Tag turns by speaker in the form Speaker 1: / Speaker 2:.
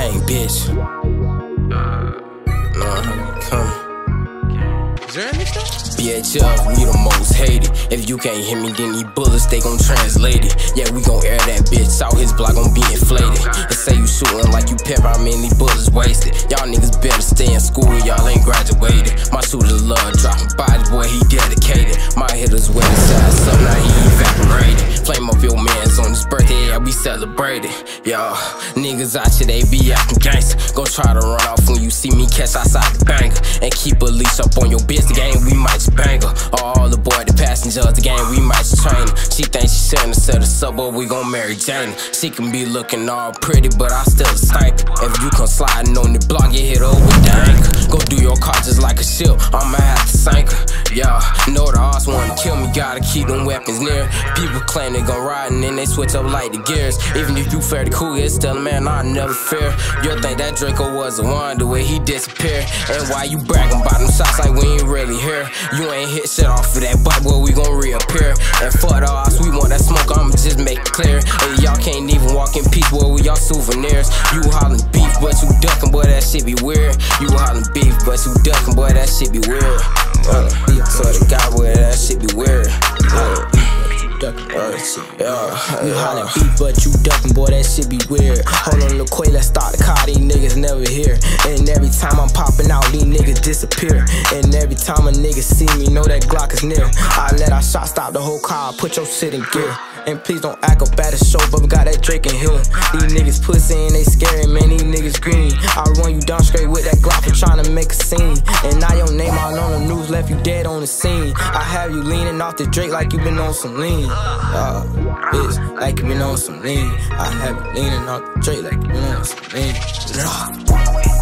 Speaker 1: gang, bitch. Come.
Speaker 2: Is there any stuff?
Speaker 1: BHF, we the most hated. If you can't hear me, then these bullets, they gon' translate it. Yeah, we gon' air that bitch out, his block gon' be inflated. They say you shootin' like you pep, I mean these bullets wasted. Y'all niggas better stay in school, y'all ain't graduated. My shooters love dropping bodies, boy, he dedicated. My hitters wet inside, something now he evaporated. Flame up your mans on his birthday, yeah, we celebrated. Y'all niggas out here, they be acting gangsta. Go try to run off when you see me catch outside the banger. And keep a leash up on your bitch, the game, we might just bang her. All the boy, the passengers, the game, we might just train her. She thinks she shouldn't have set us up, but we gon' marry Jane. She can be looking all pretty, but I still a stank. If you come sliding on the block, get hit over with the anchor. Go do your car just like a ship, I'ma have to sink her. Yeah, know the odds wanna kill me, gotta keep them weapons near. People claim they gon' ride and then they switch up like the gears. Even if you fairly cool, it's still a man, I never fear. You'll think that Draco was the one, the way he disappeared. And why you bragging about them shots like we ain't really here? You ain't hit shit off of that bike, boy, we gon' reappear. And fuck the odds, we want that smoke, I'ma just make it clear. And y'all can't even walk in peace, boy, we y'all souvenirs. You hollering beef, but you ducking, boy, that shit be weird. You hollering beef, but you ducking, boy, that shit be weird. Swear to God, boy, that shit be weird.
Speaker 3: You hollering beef, but you ducking, boy, that shit be weird. Hold on, LaQuae, let's start the car, these niggas never here. And every time I'm popping out, these niggas disappear. And every time a nigga see me, know that Glock is near. I let our shot stop the whole car, put your shit in gear. And please don't act up at the show, but we got that Drake in here. These niggas pussy and they scary, man, these niggas green. I run you down straight with that Glock for trying to make a scene. And now your name out on the news, left you dead on the scene. I have you leaning off the Drake like you been on some lean. Bitch, like you been on some lean. I have you leaning off the Drake like you been on some lean.